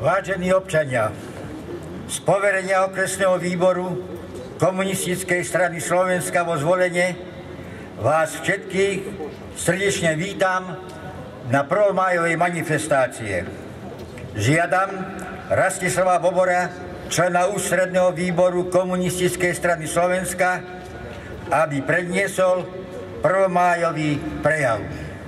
Vážení občania, z poverenia okresného výboru Komunistickej strany Slovenska vo Zvolene vás všetkých srdečne vítam na prvomájovej manifestácie. Žiadam Rastislava Bobora, člena ústredného výboru Komunistickej strany Slovenska, aby predniesol prvomájový prejav.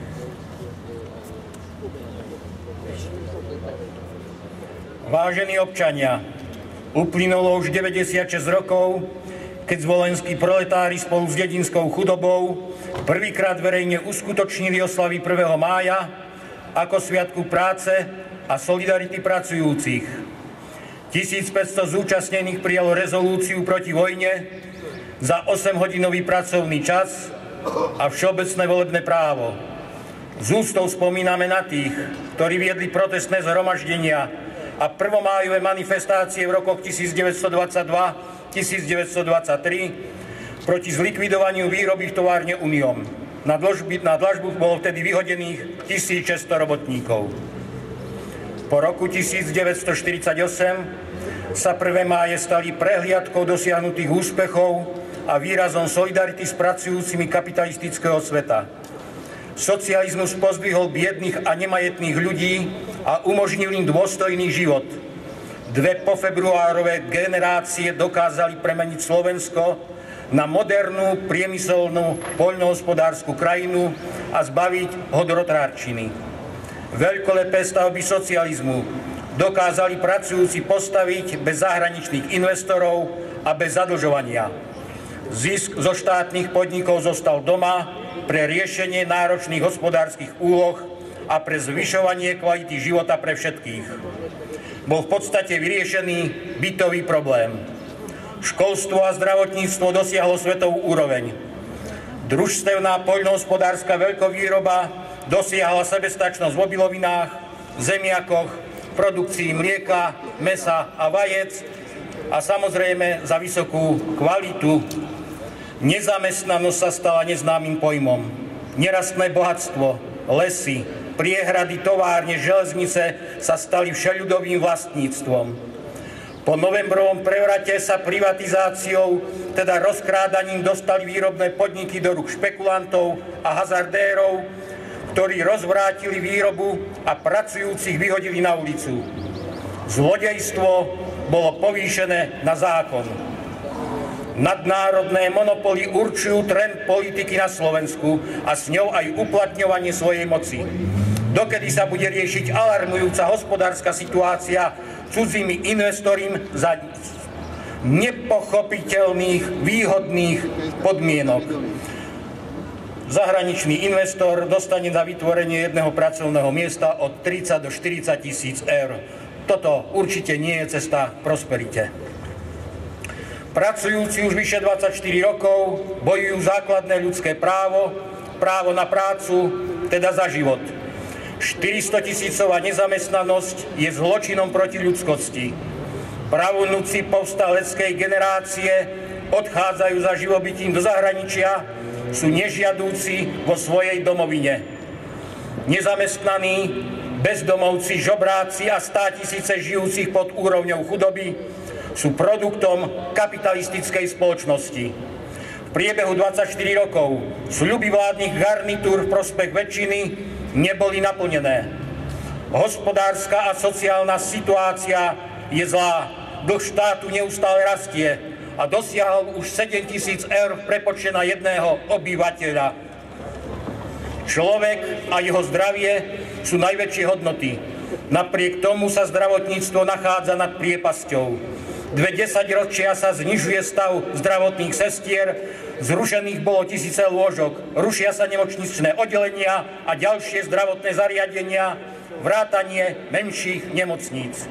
Vážení občania, uplynulo už 96 rokov, keď zvolenskí proletári spolu s dedinskou chudobou prvýkrát verejne uskutočnili oslavy 1. mája ako sviatku práce a solidarity pracujúcich. 1500 zúčastnených prijalo rezolúciu proti vojne za 8-hodinový pracovný čas a všeobecné volebné právo. Z úctou spomíname na tých, ktorí viedli protestné zhromaždenia a prvomájové manifestácie v rokoch 1922-1923 proti zlikvidovaniu výroby v továrne Uniom. Na dlažbu bolo vtedy vyhodených 1600 robotníkov. Po roku 1948 sa 1. máje stali prehliadkou dosiahnutých úspechov a výrazom solidarity s pracujúcimi kapitalistického sveta. Socializmus pozdvihol biedných a nemajetných ľudí a umožnil im dôstojný život. Dve pofebruárové generácie dokázali premeniť Slovensko na modernú, priemyselnú, poľnohospodársku krajinu a zbaviť ho drotrárčiny. Veľkolepé stavby socializmu dokázali pracujúci postaviť bez zahraničných investorov a bez zadlžovania. Zisk zo štátnych podnikov zostal doma pre riešenie náročných hospodárskych úloh a pre zvyšovanie kvality života pre všetkých. Bol v podstate vyriešený bytový problém. Školstvo a zdravotníctvo dosiahlo svetovú úroveň. Družstevná poľnohospodárska veľkovýroba dosiahla sebestačnosť v obilovinách, zemiakoch, produkcii mlieka, mäsa a vajec a samozrejme za vysokú kvalitu. Nezamestnanosť sa stala neznámym pojmom. Nerastné bohatstvo, lesy, priehrady, továrne, železnice sa stali všeľudovým vlastníctvom. Po novembrovom prevrate sa privatizáciou, teda rozkrádaním, dostali výrobné podniky do rúk špekulantov a hazardérov, ktorí rozvrátili výrobu a pracujúcich vyhodili na ulicu. Zlodejstvo bolo povýšené na zákon. Nadnárodné monopoly určujú trend politiky na Slovensku a s ňou aj uplatňovanie svojej moci. Dokedy sa bude riešiť alarmujúca hospodárska situácia cudzími investormi za nepochopiteľných, výhodných podmienok. Zahraničný investor dostane za vytvorenie jedného pracovného miesta od 30 do 40 tisíc eur. Toto určite nie je cesta k prosperite. Pracujúci už vyše 24 rokov bojujú základné ľudské právo, právo na prácu, teda za život. 400-tisícová nezamestnanosť je zločinom proti ľudskosti. Pravnúci povstaleckej generácie odchádzajú za živobytím do zahraničia, sú nežiadúci vo svojej domovine. Nezamestnaní, bezdomovci, žobráci a 100 000 žijúcich pod úrovňou chudoby sú produktom kapitalistickej spoločnosti. V priebehu 24 rokov sľuby vládnych garnitúr v prospech väčšiny neboli naplnené. Hospodárska a sociálna situácia je zlá, dlh štátu neustále rastie a dosiahol už 7 000 eur v prepočte na jedného obyvateľa. Človek a jeho zdravie sú najväčšie hodnoty. Napriek tomu sa zdravotníctvo nachádza nad priepasťou. 20 ročia sa znižuje stav zdravotných sestier, zrušených bolo tisíce lôžok, rušia sa nemocničné oddelenia a ďalšie zdravotné zariadenia, vrátanie menších nemocníc.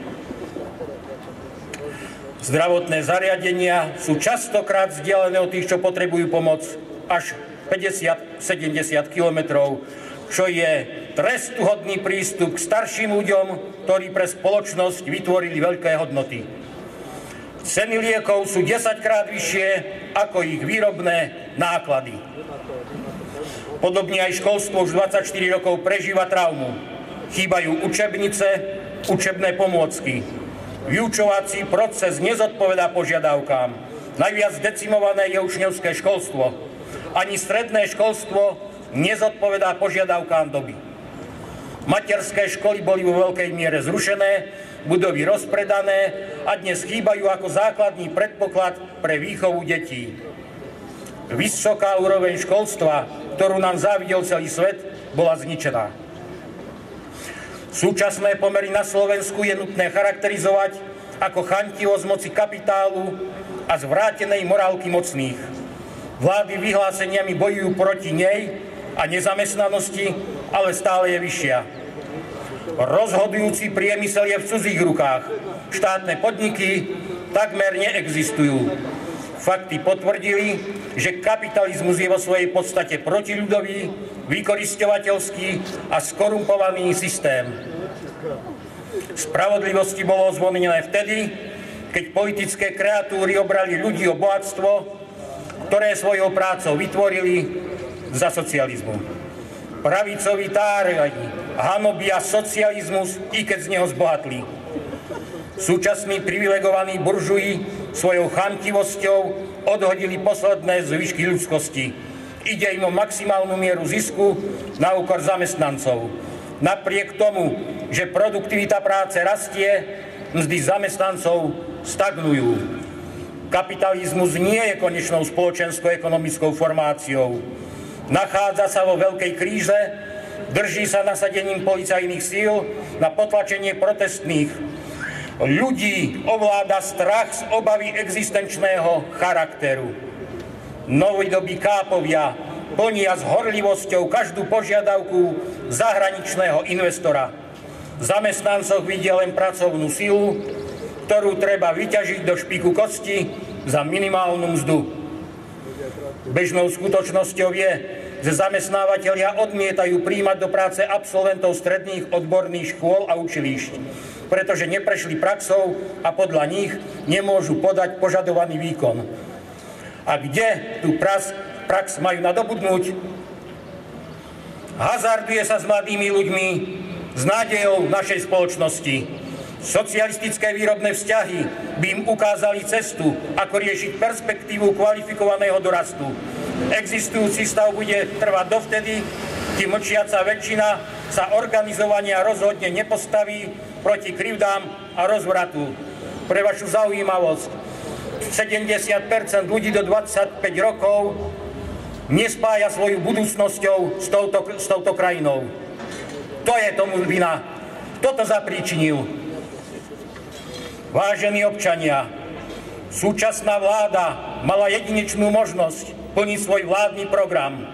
Zdravotné zariadenia sú častokrát vzdialené od tých, čo potrebujú pomoc, až 50-70 kilometrov, čo je trestuhodný prístup k starším ľuďom, ktorí pre spoločnosť vytvorili veľké hodnoty. Ceny liekov sú 10-krát vyššie ako ich výrobné náklady. Podobne aj školstvo už 24 rokov prežíva traumu. Chýbajú učebnice, učebné pomôcky. Vyučovací proces nezodpovedá požiadavkám. Najviac decimované je učňovské školstvo. Ani stredné školstvo nezodpovedá požiadavkám doby. Materské školy boli vo veľkej miere zrušené, budovy rozpredané a dnes chýbajú ako základný predpoklad pre výchovu detí. Vysoká úroveň školstva, ktorú nám závidel celý svet, bola zničená. Súčasné pomery na Slovensku je nutné charakterizovať ako chantivosť moci kapitálu a zvrátenej morálky mocných. Vlády vyhláseniami bojujú proti nej a nezamestnanosti, ale stále je vyššia. Rozhodujúci priemysel je v cudzích rukách. Štátne podniky takmer neexistujú. Fakty potvrdili, že kapitalizmus je vo svojej podstate protiľudový, vykorisťovateľský a skorumpovaný systém. Spravodlivosti bolo zvonnené vtedy, keď politické kreatúry obrali ľudí o bohatstvo, ktoré svojou prácou vytvorili za socializmu. Pravicoví táraji hanobia socializmus, i keď z neho zbohatli. Súčasní privilegovaní buržuji svojou chamtivosťou odhodili posledné zvyšky ľudskosti. Ide im o maximálnu mieru zisku na úkor zamestnancov. Napriek tomu, že produktivita práce rastie, mzdy zamestnancov stagnujú. Kapitalizmus nie je konečnou spoločensko-ekonomickou formáciou. Nachádza sa vo veľkej kríze, drží sa nasadením policajných síl na potlačenie protestných. Ľudí ovláda strach z obavy existenčného charakteru. Novodobí kápovia plnia s horlivosťou každú požiadavku zahraničného investora. Zamestnancov vidia len pracovnú silu, ktorú treba vyťažiť do špiku kosti za minimálnu mzdu. Bežnou skutočnosťou je, že zamestnávateľia odmietajú prijímať do práce absolventov stredných odborných škôl a učilišť, pretože neprešli praxou a podľa nich nemôžu podať požadovaný výkon. A kde tú prax majú nadobudnúť? Hazarduje sa s mladými ľuďmi, s nádejou našej spoločnosti. Socialistické výrobné vzťahy by im ukázali cestu, ako riešiť perspektívu kvalifikovaného dorastu. Existujúci stav bude trvať dovtedy, kým mlčiaca väčšina sa organizovania rozhodne nepostaví proti krivdám a rozvratu. Pre vašu zaujímavosť, 70% ľudí do 25 rokov nespája svoju budúcnosťou s touto krajinou. To je tomu vina. Kto to zapríčinil? Vážení občania, súčasná vláda mala jedinečnú možnosť plniť svoj vládny program.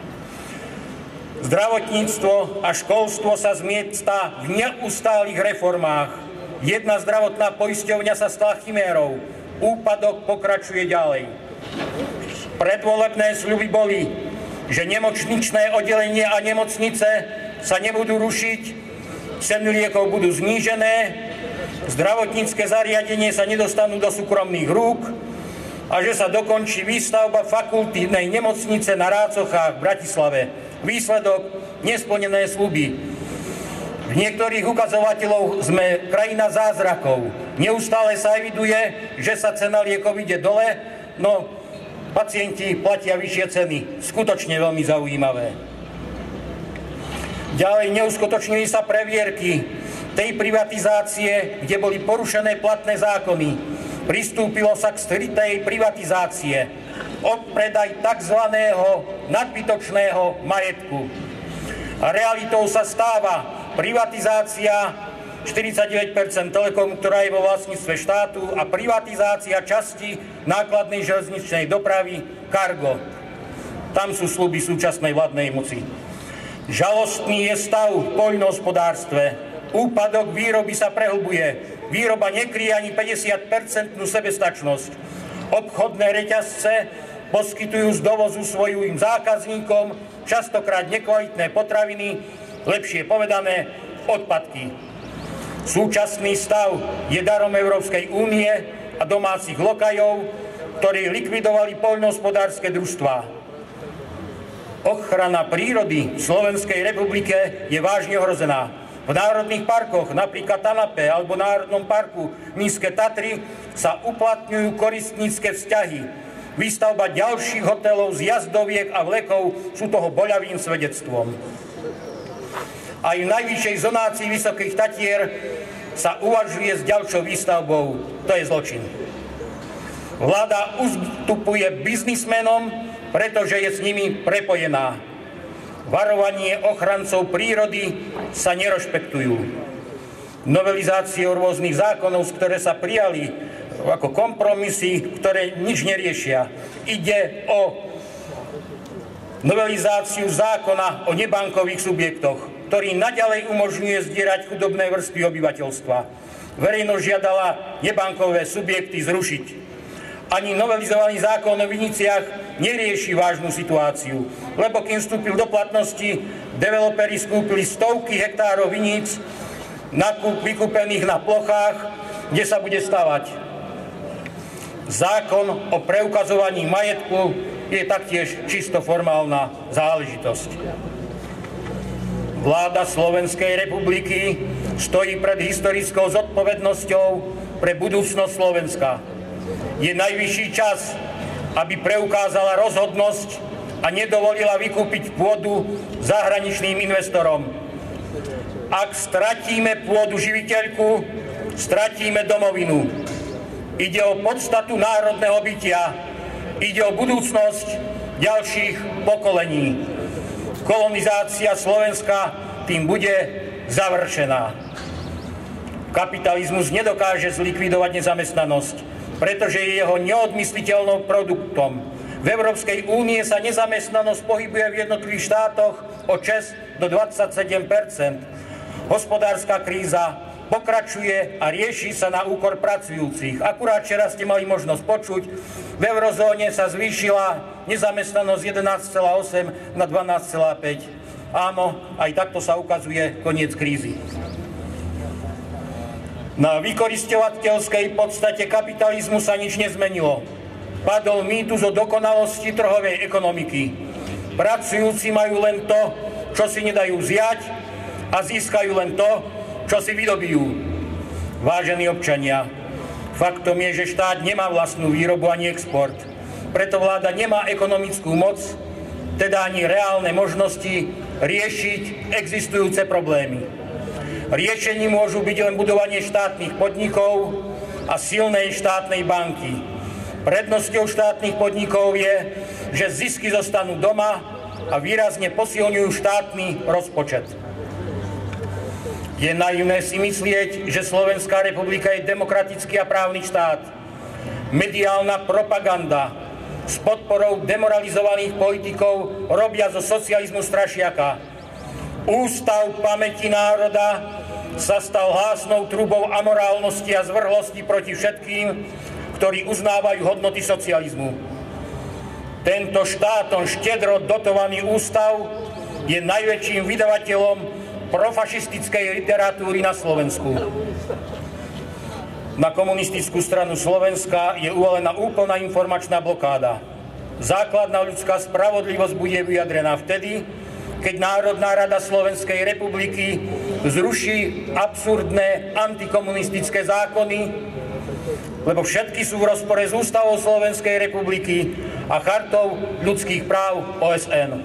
Zdravotníctvo a školstvo sa zmieta v neustálých reformách. Jedna zdravotná poisťovňa sa stala chimérou. Úpadok pokračuje ďalej. Predvolebné sľuby boli, že nemocničné oddelenie a nemocnice sa nebudú rušiť, ceny liekov budú znížené, zdravotnícke zariadenie sa nedostanú do súkromných rúk a že sa dokončí výstavba fakultívnej nemocnice na Rácochách v Bratislave. Výsledok nesplnené sľuby. V niektorých ukazovateľov sme krajina zázrakov. Neustále sa eviduje, že sa cena liekov ide dole, no pacienti platia vyššie ceny. Skutočne veľmi zaujímavé. Ďalej neuskutočnili sa previerky tej privatizácie, kde boli porušené platné zákony. Pristúpilo sa k skrytej privatizácie. Odpredaj tzv. Nadbytočného majetku. A realitou sa stáva privatizácia 49% Telekomu, ktorá je vo vlastníctve štátu, a privatizácia časti nákladnej železničnej dopravy Cargo. Tam sú sľuby súčasnej vládnej moci. Žalostný je stav v poľnohospodárstve. Úpadok výroby sa prehlbuje. Výroba nekryje ani 50% sebestačnosť. Obchodné reťazce poskytujú z dovozu svojim zákazníkom častokrát nekvalitné potraviny, lepšie povedané odpadky. Súčasný stav je darom Európskej únie a domácich lokajov, ktorí likvidovali poľnohospodárske družstvá. Ochrana prírody v Slovenskej republike je vážne ohrozená. V národných parkoch, napríklad Tanape alebo Národnom parku Nízke Tatry, sa uplatňujú koristnícke vzťahy. Výstavba ďalších hotelov, zjazdoviek a vlekov sú toho boľavým svedectvom. Aj v najvyššej zonácii Vysokých Tatier sa uvažuje s ďalšou výstavbou. To je zločin. Vláda ustupuje biznismenom, pretože je s nimi prepojená. Varovanie ochrancov prírody sa nerešpektujú. Novelizácie rôznych zákonov, ktoré sa prijali ako kompromisy, ktoré nič neriešia. Ide o novelizáciu zákona o nebankových subjektoch, ktorý naďalej umožňuje zdierať chudobné vrstvy obyvateľstva. Verejnosť žiadala nebankové subjekty zrušiť. Ani novelizovaný zákon o viniciach nerieši vážnu situáciu, lebo kým vstúpil do platnosti, developeri skúpili stovky hektárov viníc vykúpených na plochách, kde sa bude stavať. Zákon o preukazovaní majetku je taktiež čisto formálna záležitosť. Vláda Slovenskej republiky stojí pred historickou zodpovednosťou pre budúcnosť Slovenska. Je najvyšší čas, aby preukázala rozhodnosť a nedovolila vykúpiť pôdu zahraničným investorom. Ak stratíme pôdu živiteľku, stratíme domovinu. Ide o podstatu národného bytia. Ide o budúcnosť ďalších pokolení. Kolonizácia Slovenska tým bude završená. Kapitalizmus nedokáže zlikvidovať nezamestnanosť, pretože je jeho neodmysliteľnou produktom. V Európskej únie sa nezamestnanosť pohybuje v jednotlivých štátoch od 6 do 27%. Hospodárska kríza pokračuje a rieši sa na úkor pracujúcich. Akurát včera ste mali možnosť počuť, v eurozóne sa zvýšila nezamestnanosť 11,8 na 12,5. Áno, aj takto sa ukazuje koniec krízy. Na vykoristovateľskej podstate kapitalizmu sa nič nezmenilo. Padol mýtus o dokonalosti trhovej ekonomiky. Pracujúci majú len to, čo si nedajú vziať, a získajú len to, čo si vydobijú. Vážení občania, faktom je, že štát nemá vlastnú výrobu ani export. Preto vláda nemá ekonomickú moc, teda ani reálne možnosti riešiť existujúce problémy. Riešením môžu byť len budovanie štátnych podnikov a silnej štátnej banky. Prednosťou štátnych podnikov je, že zisky zostanú doma a výrazne posilňujú štátny rozpočet. Je naivné si myslieť, že Slovenská republika je demokratický a právny štát. Mediálna propaganda s podporou demoralizovaných politikov robia zo socializmu strašiaka. Ústav pamäti národa sa stal hlásnou trubou amorálnosti a zvrhlosti proti všetkým, ktorí uznávajú hodnoty socializmu. Tento štátom štedro dotovaný ústav je najväčším vydavateľom profašistickej literatúry na Slovensku. Na komunistickú stranu Slovenska je uvalená úplná informačná blokáda. Základná ľudská spravodlivosť bude vyjadrená vtedy, keď Národná rada Slovenskej republiky zruší absurdné antikomunistické zákony, lebo všetky sú v rozpore s ústavou Slovenskej republiky a chartou ľudských práv OSN.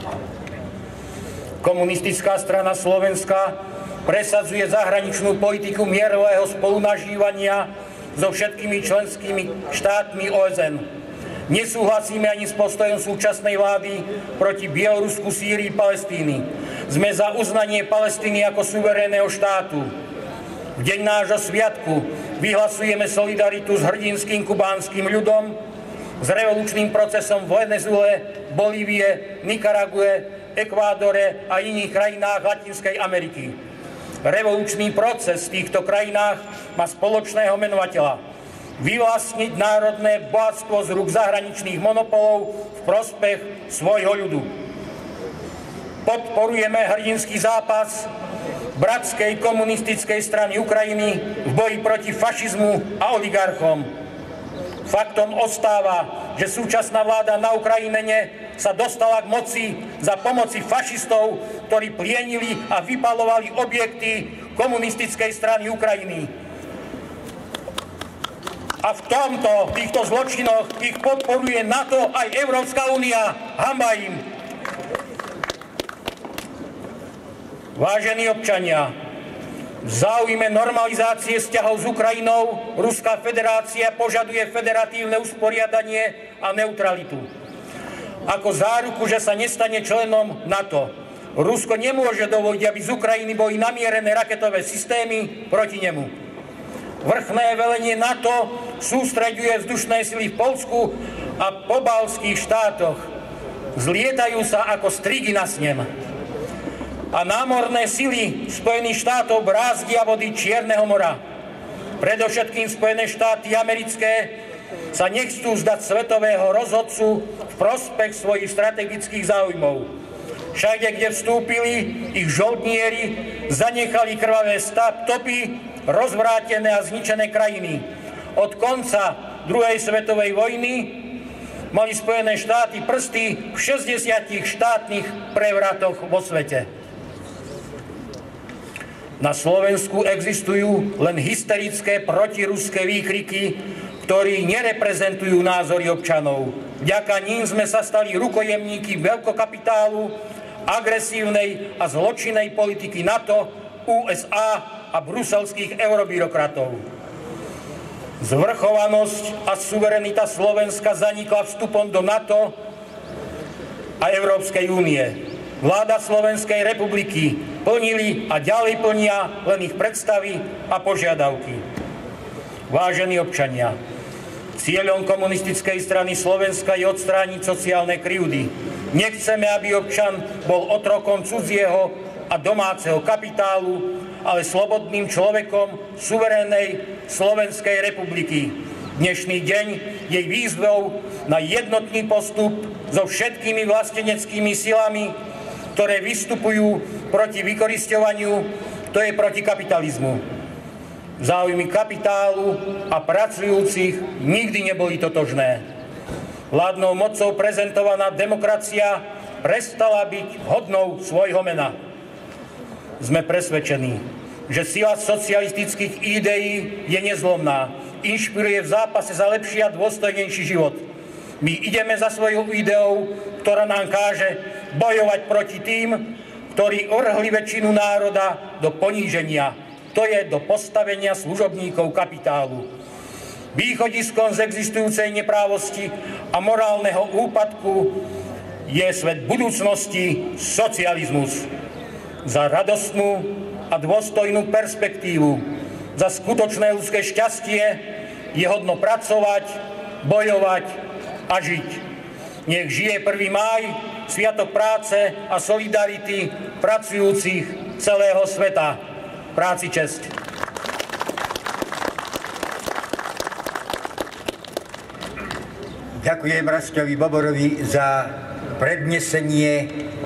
Komunistická strana Slovenska presadzuje zahraničnú politiku mierového spolunažívania so všetkými členskými štátmi OSN. Nesúhlasíme ani s postojom súčasnej vlády proti Bielorusku, Sýrii, Palestíny. Sme za uznanie Palestíny ako suverénneho štátu. V deň nášho sviatku vyhlasujeme solidaritu s hrdinským kubánskym ľudom, s revolučným procesom v Venezuele, Bolívie, Nikarague, Ekvádore a iných krajinách Latinskej Ameriky. Revolučný proces v týchto krajinách má spoločného menovateľa. Vyvlastniť národné bohatstvo z rúk zahraničných monopolov v prospech svojho ľudu. Podporujeme hrdinský zápas bratskej komunistickej strany Ukrajiny v boji proti fašizmu a oligarchom. Faktom ostáva, že súčasná vláda na Ukrajine sa dostala k moci za pomoci fašistov, ktorí plienili a vypalovali objekty komunistickej strany Ukrajiny. A v týchto zločinoch ich podporuje NATO aj Európska únia. Hanba im! Vážení občania, v záujme normalizácie vzťahov s Ukrajinou Ruská federácia požaduje federatívne usporiadanie a neutralitu. Ako záruku, že sa nestane členom NATO. Rusko nemôže dovoliť, aby z Ukrajiny boli namierené raketové systémy proti nemu. Vrchné velenie NATO sústreďuje vzdušné sily v Poľsku a pobaltských štátoch. Zlietajú sa ako strigy na snem. A námorné sily Spojených štátov brázdia vody Čierneho mora. Predovšetkým Spojené štáty americké sa nechcú zdať svetového rozhodcu v prospech svojich strategických záujmov. Všade, kde vstúpili, ich žoldnieri zanechali krvavé stopy, rozvrátené a zničené krajiny. Od konca druhej svetovej vojny mali Spojené štáty prsty v 60 štátnych prevratoch vo svete. Na Slovensku existujú len hysterické protiruské výkriky, ktorí nereprezentujú názory občanov. Vďaka ním sme sa stali rukojemníky veľkokapitálu, agresívnej a zločinnej politiky NATO, USA a bruselských eurobyrokratov. Zvrchovanosť a suverenita Slovenska zanikla vstupom do NATO a Európskej únie. Vláda Slovenskej republiky plnili a ďalej plnia len ich predstavy a požiadavky. Vážení občania, cieľom Komunistickej strany Slovenska je odstrániť sociálne krivdy. Nechceme, aby občan bol otrokom cudzieho a domáceho kapitálu, ale slobodným človekom suverénnej Slovenskej republiky. Dnešný deň je výzvou na jednotný postup so všetkými vlasteneckými silami, ktoré vystupujú proti vykorisťovaniu, to je proti kapitalizmu. Záujmy kapitálu a pracujúcich nikdy neboli totožné. Vládnou mocou prezentovaná demokracia prestala byť hodnou svojho mena. Sme presvedčení, že sila socialistických ideí je nezlomná. Inšpiruje v zápase za lepší a dôstojnejší život. My ideme za svojou ideou, ktorá nám káže bojovať proti tým, ktorí vrhli väčšinu národa do poníženia, to je do postavenia služobníkov kapitálu. Východiskom z existujúcej neprávosti a morálneho úpadku je svet budúcnosti, socializmus. Za radostnú a dôstojnú perspektívu, za skutočné ľudské šťastie je hodno pracovať, bojovať a žiť. Nech žije 1. máj, sviatok práce a solidarity pracujúcich celého sveta. Práci česť. Ďakujem Rastovi Boborovi za prednesenie